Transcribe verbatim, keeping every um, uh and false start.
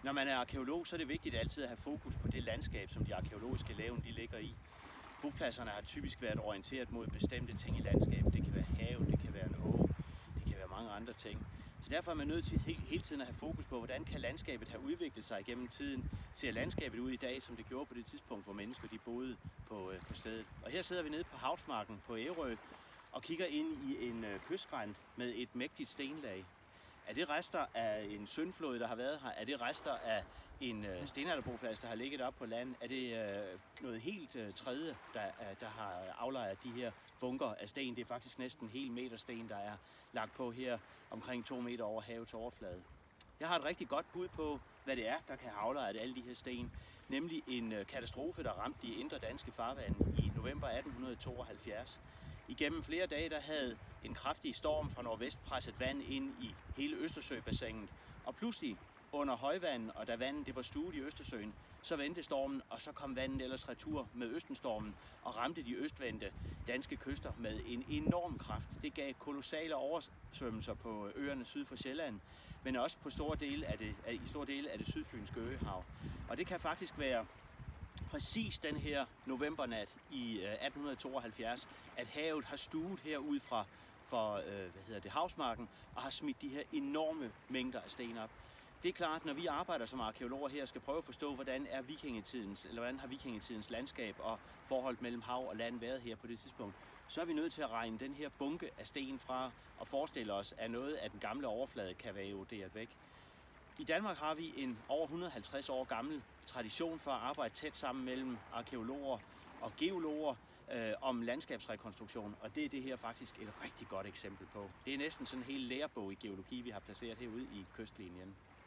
Når man er arkæolog, så er det vigtigt altid at have fokus på det landskab, som de arkæologiske levn de ligger i. Bopladserne har typisk været orienteret mod bestemte ting i landskabet. Det kan være have, det kan være en å, det kan være mange andre ting. Så derfor er man nødt til hele tiden at have fokus på, hvordan kan landskabet have udviklet sig gennem tiden. Ser landskabet ud i dag, som det gjorde på det tidspunkt, hvor mennesker de boede på, øh, på stedet. Og her sidder vi nede på Havsmarken på Ærø og kigger ind i en øh, kystskrænt med et mægtigt stenlag. Er det rester af en syndflod, der har været her? Er det rester af en øh, stenalderboplads, der har ligget op på land? Er det øh, noget helt øh, tredje, der, øh, der har aflejret de her bunker af sten? Det er faktisk næsten en hel meter sten, der er lagt på her omkring to meter over havets overflade. Jeg har et rigtig godt bud på, hvad det er, der kan have aflejret alle de her sten. Nemlig en øh, katastrofe, der ramte de indre danske farvande i november atten tooghalvfjerds. Igennem flere dage der havde en kraftig storm fra nordvest presset vand ind i hele Østersøbassinet, og pludselig under højvandet, og da vandet det var stuet i Østersøen, så vendte stormen, og så kom vandet ellers retur med østenstormen og ramte de østvendte danske kyster med en enorm kraft. Det gav kolossale oversvømmelser på øerne syd for Sjælland, men også på store dele af det, i store dele af det sydfynske øhav. Og det kan faktisk være præcis den her novembernat i atten tooghalvfjerds, at havet har stuet herud fra for, øh, hvad hedder det, Havsmarken og har smidt de her enorme mængder af sten op. Det er klart, når vi arbejder som arkæologer her, skal prøve at forstå, hvordan er vikingetidens, eller hvordan har vikingetidens landskab og forholdet mellem hav og land været her på det tidspunkt, så er vi nødt til at regne den her bunke af sten fra og forestille os, at noget af den gamle overflade kan være eroderet væk. I Danmark har vi en over et hundrede og halvtreds år gammel tradition for at arbejde tæt sammen mellem arkæologer og geologer øh, om landskabsrekonstruktion, og det er det her faktisk et rigtig godt eksempel på. Det er næsten sådan en hel lærebog i geologi, vi har placeret herude i kystlinjen.